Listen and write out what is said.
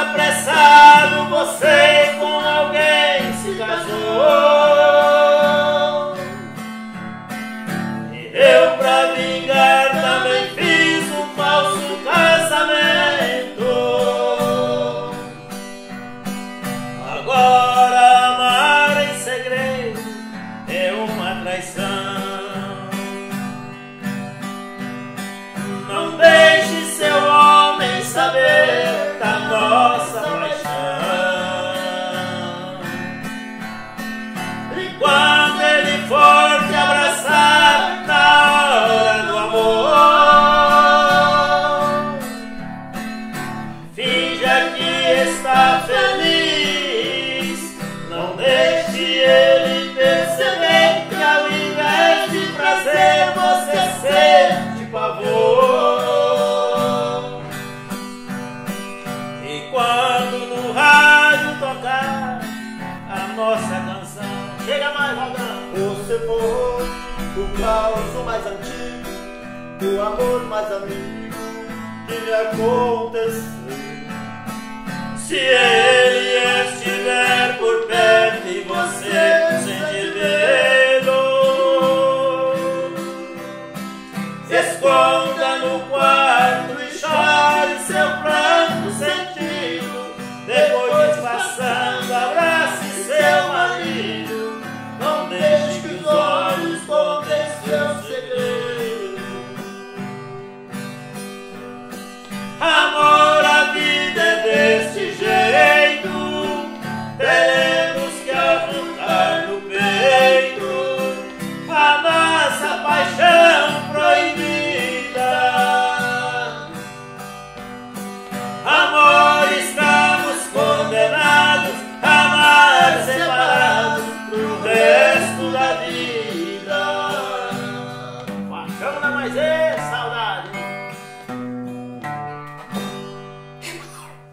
apressado você com alguém se casou. E eu pra vingar também fiz um falso casamento. Agora amar em segredo é uma traição. Não deixe seu homem saber da nossa paixão. E quando ele for te abraçar na hora do amor, finja que está feliz. Não deixe ele perceber que ao invés de prazer você sente pavor. Quando no rádio tocar a nossa canção, chega mais, Valdão. Você foi o caos mais antigo, o amor mais amigo que me aconteceu. Se ele estiver por